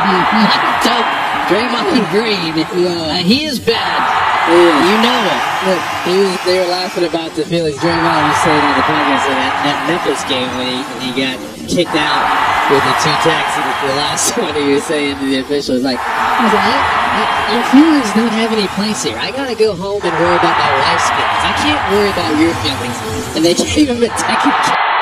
Draymond Green, he is bad. You know it. Look, they were laughing about the feelings Draymond was saying on the podcast in that Memphis game when he got kicked out with the 2 techs. The last one he was saying to the officials, like, your feelings don't have any place here. I gotta go home and worry about my wife's feelings. I can't worry about your feelings. And they gave him a technical.